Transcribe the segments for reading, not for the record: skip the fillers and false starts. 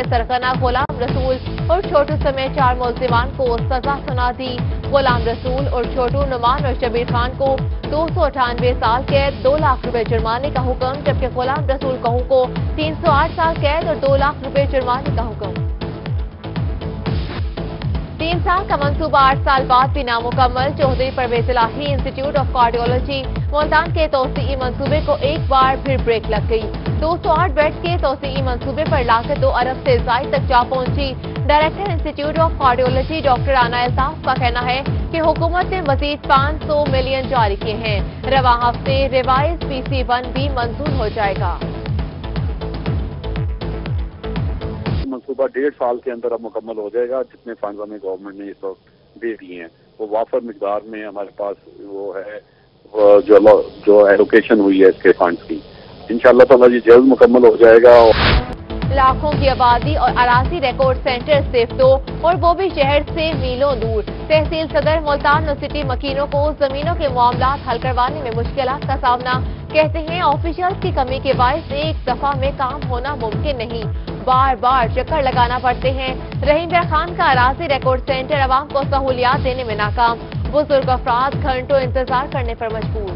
सरगना गुलाम रसूल और छोटू समेत 4 मुल्जिमान को सजा सुना दी। गुलाम रसूल और छोटू, नुमान और शबीर खान को 298 साल कैद, 2 लाख रुपए जुर्माने का हुक्म, जबकि गुलाम रसूल कहू को 308 साल कैद और 2 लाख रुपए जुर्माने का हुक्म। 3 साल का मंसूबा 8 साल बाद भी नामुकम्मल। Chaudhry Pervaiz Elahi institute of cardiology Multan के तोसीई मंसूबे को एक बार फिर ब्रेक लग गई। 208 बेड के तोसीई मंसूबे पर लागत 2 अरब से जायद तक जा पहुंची। Director institute of cardiology doctor Ana Altaf का कहना है कि हुकूमत ने मजीद 500 मिलियन जारी किए हैं। रवा हफ्ते रिवाइज PC1 भी मंजूर हो जाएगा। मंसूबा 1.5 साल के अंदर अब मुकम्मल हो जाएगा। जितने फंड हमें गवर्नमेंट ने इस वक्त दे दिए हैं वो वाफर मिकदार में हमारे पास वो है, जो एलोकेशन हुई है इसके फंड्स की। इंशाल्लाह ताला ये जल्द मुकम्मल हो जाएगा। लाखों की आबादी और अराजी रिकॉर्ड सेंटर सिर्फ 2 और वो भी शहर से मीलों दूर। तहसील सदर मुल्तान और सिटी मकीनों को जमीनों के मामलात हल करवाने में मुश्किलात का सामना। कहते हैं ऑफिशियल्स की कमी के बायस एक दफा में काम होना मुमकिन नहीं, बार बार चक्कर लगाना पड़ते हैं। रहीम खान का अराजी रिकॉर्ड सेंटर अवाम को सहूलियात देने में नाकाम। बुजुर्ग अफराद घंटों इंतजार करने पर मजबूर।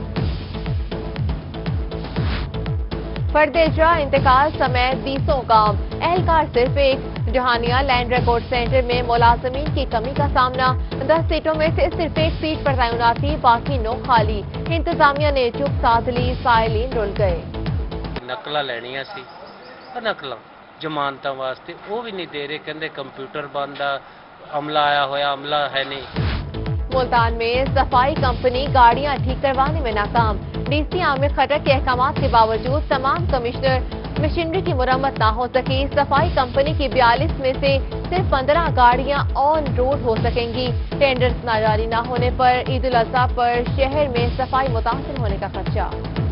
फर्द इजरा इंतकाल समय 20 काम, एहलकार सिर्फ एक। जहानिया लैंड रिकॉर्ड सेंटर में मुलाजमीन की कमी का सामना। 10 सीटों में से सिर्फ 1 सीट पर तैनाती, बाकी 9 खाली। इंतजामिया ने चुप साध ली, साइलिन रुल गए। नकला लेनिया सी, नकला जमानत वास्ते वो भी नहीं दे रहे, कहते कंप्यूटर बंद आ, अमला आया होया, अमला है नहीं। मुल्तान में सफाई कंपनी गाड़ियां ठीक करवाने में नाकाम। DC आमिर खटर के अहकामात के बावजूद तमाम कमिश्नर मशीनरी की मुरम्मत ना हो सकी। सफाई कंपनी की 42 में से सिर्फ 15 गाड़ियां ऑन रोड हो सकेंगी। टेंडर्स जारी न होने पर ईद उल अजहा पर शहर में सफाई मुतासिर होने का खदशा।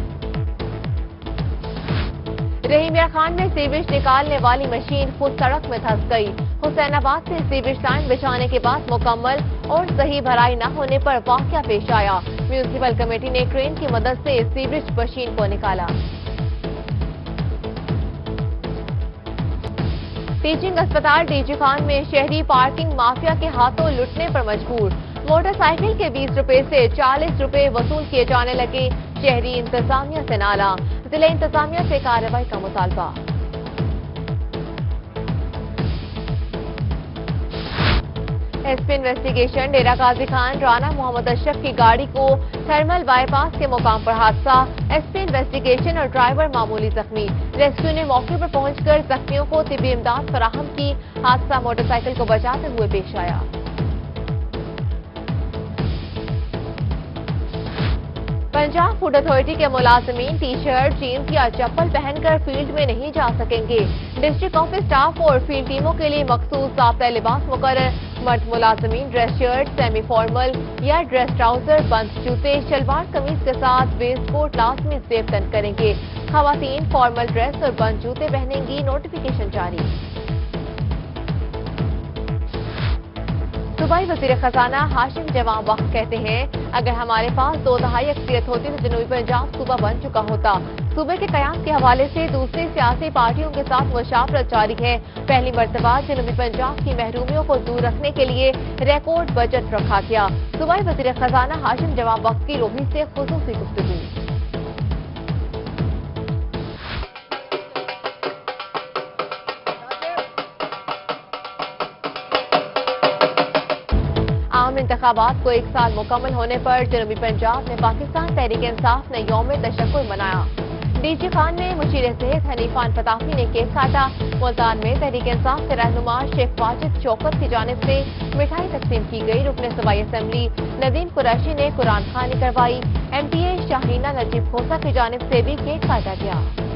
रहीम खान में सीवेज निकालने वाली मशीन खुद सड़क में धंस गई। हुसैनाबाद से सीवेज लाइन बिछाने के बाद मुकम्मल और सही भराई न होने पर वाकया पेश आया। म्यूनिसिपल कमेटी ने क्रेन की मदद से सीवेज मशीन को निकाला। टीचिंग अस्पताल डीजी खान में शहरी पार्किंग माफिया के हाथों लुटने पर मजबूर। मोटरसाइकिल के 20 रुपए से 40 रुपए वसूल किए जाने लगे। शहरी इंतजामिया से नाला, जिला इंतजामिया से कार्रवाई का मुतालबा। एसपी इन्वेस्टिगेशन डेरा गाजी खान राना मोहम्मद अशरफ की गाड़ी को थर्मल बाईपास के मुकाम पर हादसा। एसपी इन्वेस्टिगेशन और ड्राइवर मामूली जख्मी। रेस्क्यू ने मौके पर पहुंचकर जख्मियों को तिब्बी इमदाद फराहम की। हादसा मोटरसाइकिल को बचाते हुए पेश आया। पंजाब फूड अथॉरिटी के मुलाजमीन टी-शर्ट, जीन्स या चप्पल पहनकर फील्ड में नहीं जा सकेंगे। डिस्ट्रिक्ट ऑफिस स्टाफ और फील्ड टीमों के लिए मखसूस ज़ाब्ता लिबास मुकर्रर। मर्द मुलाजमीन ड्रेस शर्ट, सेमी फॉर्मल या ड्रेस ट्राउजर, बंद जूते, शलवार कमीज के साथ वेस्ट कोट लाजमी जेब तन करेंगे। खवातीन फॉर्मल ड्रेस और बंद जूते पहनेंगी। नोटिफिकेशन जारी। सूबाई वज़ीर खजाना हाशिम जवाब वक्त कहते हैं, अगर हमारे पास 2 दहाई अक्सरियत होती तो जनूबी पंजाब सूबा बन चुका होता। सूबे के कयाम के हवाले से दूसरी सियासी पार्टियों के साथ मुशावरत जारी है। पहली मर्तबा जनूबी पंजाब की महरूमियों को दूर रखने के लिए रिकॉर्ड बजट रखा गया। सूबाई वज़ीर खजाना हाशिम जवाब वक्त की रोही से खुसूसी गुफ्तगू। आम इंतखाबात को 1 साल मुकम्मल होने पर जनूबी पंजाब में पाकिस्तान तहरीक इंसाफ ने यौम तशक्कुर मनाया। डीजी खान में मुशीर सेहत हनीफान फताही ने केक काटा। मुल्तान में तहरीक इंसाफ के रहनुमा शेख वाजिद शौकत की जानिब से मिठाई तकसीम की गई। रुकने सूबाई असम्बली नदीम कुरैशी ने कुरान खानी करवाई। MPA शाहीना नजीब खोसा की जानिब से भी केक काटा गया।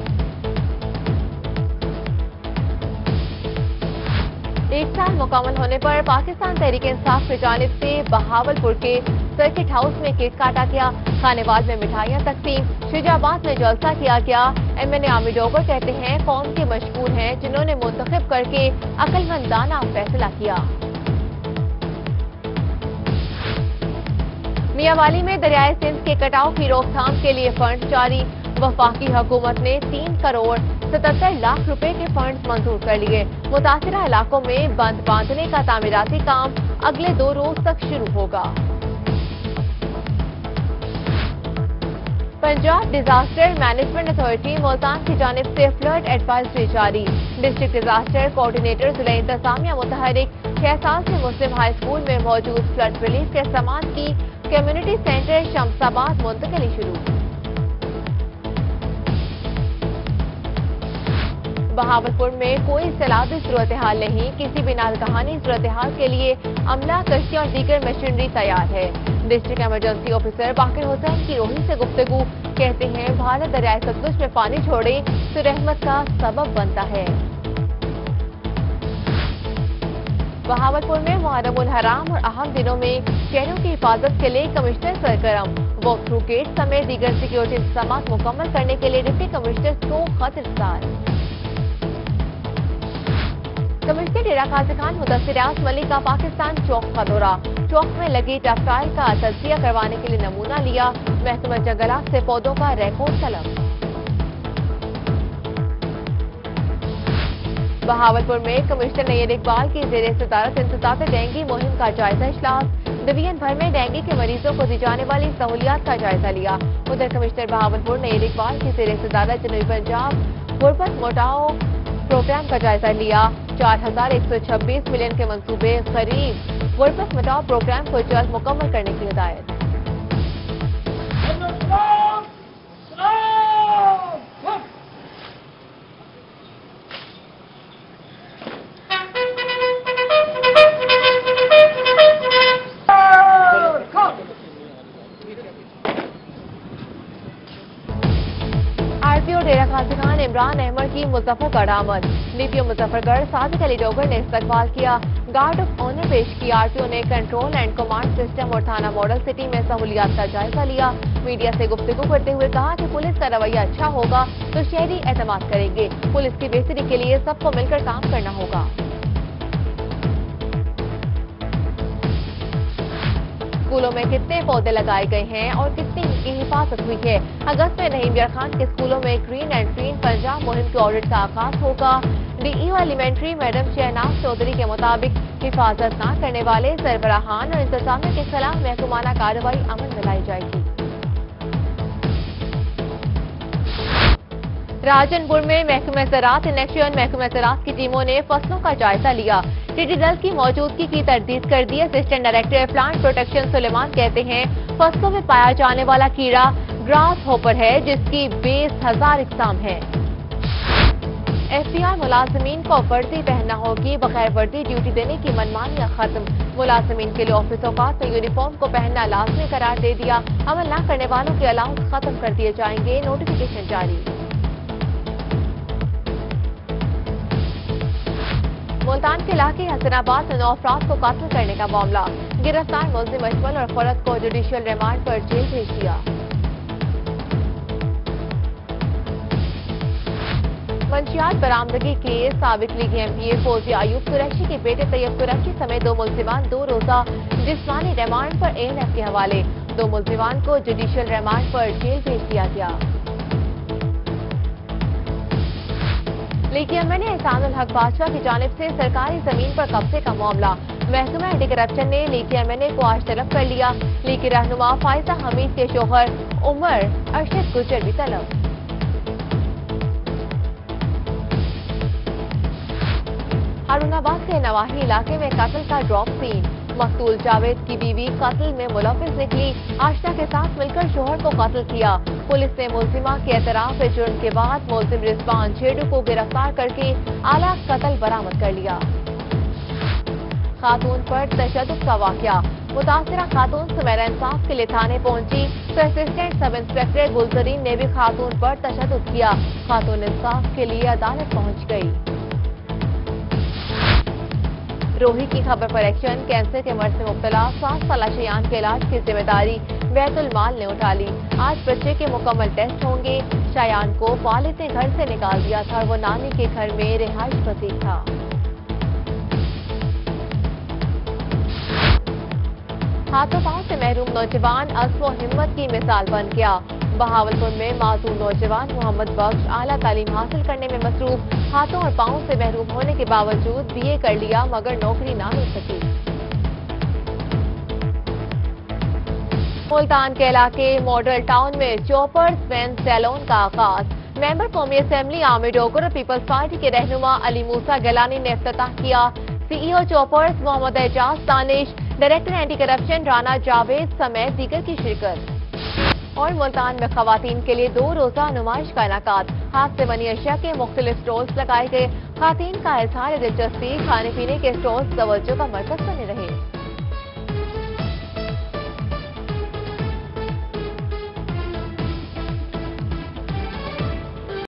एक साल मुकम्मल होने पर पाकिस्तान तहरीक इंसाफ की जानिब से बहावलपुर के सर्किट हाउस में केक काटा गया। खानेवाल में मिठाइयां तकसीम। शुजाबाद में जलसा किया गया। MNA आमिर डोगर कहते हैं, कौम के मशहूर हैं जिन्होंने मुंतखब करके अक्लमंदाना फैसला किया। मियांवाली में दरियाए सिंध के कटाव की रोकथाम के लिए फंड जारी। वफाकी हुकूमत ने 3 करोड़ 77 लाख रुपए के फंड मंजूर कर लिए। मुतासिरा इलाकों में बंद बांधने का तामीराती काम अगले 2 रोज तक शुरू होगा। Punjab disaster management authority Multan की जानिब से फ्लड एडवाइजरी जारी। डिस्ट्रिक्ट डिजास्टर कोऑर्डिनेटर जिला इंतजामिया मुतहरिक 6 साल से मुस्लिम हाई स्कूल में मौजूद फ्लड रिलीफ के सामान की कम्युनिटी सेंटर शमसाबाद मुंतकिली शुरू। बहावलपुर में कोई सैलाबी सूरत हाल नहीं, किसी भी नागहानी सूरत हाल के लिए अमला, कश्ती और दीगर मशीनरी तैयार है। District emergency officer Baqir Hussain की रोही से गुफ्तगू, कहते हैं भारत दरियाए सतलुज में पानी छोड़े तो रहमत का सबब बनता है। बहावलपुर में मुहर्रम उल हराम और अहम दिनों में शहरों की हिफाजत के लिए कमिश्नर सरगर्म, वॉक थ्रू गेट समेत दीगर सिक्योरिटी इंतजाम मुकम्मल करने के लिए डिप्टी कमिश्नर को खत इरसाल। कमिश्नर डेरा गाजी खान मुदस्सिर मलिक का पाकिस्तान चौक का दौरा, चौक में लगी टफटाइल का तज्जिया करवाने के लिए नमूना लिया। महकमा जंगलात से पौधों का रिकॉर्ड तलब। बहावलपुर में कमिश्नर नैयर इकबाल की जेर सदारत इंतजाम डेंगू मुहिम का जायजा इजलास। डिवीजन भर में डेंगू के मरीजों को दी जाने वाली सहूलियात का जायजा लिया। उधर कमिश्नर बहावलपुर नैयर इकबाल की जेर सदारत जनूबी पंजाब गुरबत मोटाओ प्रोग्राम का जायजा लिया। 4126 मिलियन के मंसूबे करीब गुरबत मिटाओ प्रोग्राम को जल्द मुकम्मल करने की हिदायत। आरपीओ डेरा गाजी खान इमरान अहमद की मुजफ्फरगढ़ आमद। डीपीओ मुजफ्फरगढ़ सादिक अली डोगर ने इस्तकबाल किया। गार्ड ऑफ ऑनर पेश की। आरपीओ ने कंट्रोल एंड कमांड सिस्टम और थाना मॉडल सिटी में सहूलियात का जायजा लिया। मीडिया से गुफ्तगू करते हुए कहा कि पुलिस का रवैया अच्छा होगा तो शहरी एतमाद करेंगे। पुलिस की बेहतरी के लिए सबको मिलकर काम करना होगा। स्कूलों में कितने पौधे लगाए गए हैं और कितनी की हिफाजत हुई है। अगस्त में रहीम यार खान के स्कूलों में ग्रीन एंड ग्रीन पंजाब मुहिम के ऑडिट का आगाज होगा। DEO elementary madam Shahnaz Chaudhry के मुताबिक हिफाजत न करने वाले सरबराहान और इंतजामिया के खिलाफ महकमाना कार्रवाई अमल में लाई जाएगी। राजनपुर में महकमा ज़राअत इलेक्शन महकमा ज़राअत की टीमों ने फसलों का जायजा लिया। टिड्डी दल की मौजूदगी की तरदीद कर दी। Assistant director plant protection Sulaiman कहते हैं फसलों में पाया जाने वाला कीड़ा ग्रास होपर है जिसकी 20,000 इकसाम है। एफटीआर मुलाजमीन को वर्दी पहनना होगी, बगैर वर्दी ड्यूटी देने की मनमानियां खत्म। मुलाजमीन के लिए ऑफिस औकात में यूनिफॉर्म को पहनना लाजमी करार दे दिया। अमल न करने वालों के अलाउंस खत्म कर दिए जाएंगे, नोटिफिकेशन जारी। मुल्तान के इलाके हसनाबाद में 9 अफराद को कत्ल करने का मामला। गिरफ्तार मुलजिम अजमल और फरद को जुडिशियल रिमांड पर जेल भेज दिया। मंशियात बरामदगी केस साबिक लीगी एमपीए फौजी आयूब कुरैशी के बेटे तैयब कुरैशी समेत 2 मुलजिमान 2 रोजा जिस्मानी रिमांड पर एएनएफ के हवाले। 2 मुलजिमान को जुडिशियल रिमांड पर जेल भेज दिया गया। लीगी एमएनए एहसानुल हक बादशाह की जानिब से सरकारी जमीन पर कब्जे का मामला। महकमा एंटी करप्शन ने लीगी एमएनए को आज तलब कर लिया। लीगी रहनुमा फायजा हमीद के शोहर उमर अरशद गुजर भी तलब। हारूनाबाद के नवाही इलाके में कत्ल का ड्रॉप सीन। मकतूल जावेद की बीवी कत्ल में मुलविस निकली। आशना के साथ मिलकर शोहर को कत्ल किया। पुलिस ने मुलजिमा के एतराफ जुर्म के बाद मुलजिम रिजवान छेड़ू को गिरफ्तार करके आला कत्ल बरामद कर लिया। खातून पर तशद्दुद का वाकया। मुतासिरा खातून सुमेरा इंसाफ के लिए थाने पहुंची तो असिस्टेंट सब इंस्पेक्टर गुलजरीन ने भी खातून पर तशद्दुद किया। खातून इंसाफ के लिए अदालत पहुंच गई। रोही की खबर पर एक्शन। कैंसर के मर्ज में मुब्तला 7 साला शयान के इलाज की जिम्मेदारी बैतुल माल ने उठा ली। आज बच्चे के मुकम्मल टेस्ट होंगे। शयान को वालिद ने घर से निकाल दिया था और वो नानी के घर में रिहाइश पजीर था। हाथों पांव से महरूम नौजवान अज़्म व हिम्मत की मिसाल बन गया। बहावलपुर में मासूम नौजवान मोहम्मद बख्श आला तालीम हासिल करने में मसरूफ, हाथों और पांवों से महरूम होने के बावजूद बीए कर लिया मगर नौकरी ना मिल सकी। मुल्तान के इलाके मॉडल टाउन में चॉपर्स मेंस सैलून का आगाज। मेंबर कौमी असेंबली आमिर डोगर और पीपल्स पार्टी के रहनुमा अली मूसा गलानी ने इफ्तिताह किया। CEO choppers Mohammad Ejaz Danish, director anti corruption Rana Javed समेत दीगर की शिरकत। और मुल्तान में खवातीन के लिए 2 रोजा नुमाइश का इनाकाद। हाथ से बनी अशिया के मुख्तलिफ स्टॉल्स लगाए गए। खातीन का इजहार दिलचस्पी, खाने पीने के स्टॉल्स तवज्जो का मरकज बने रहे।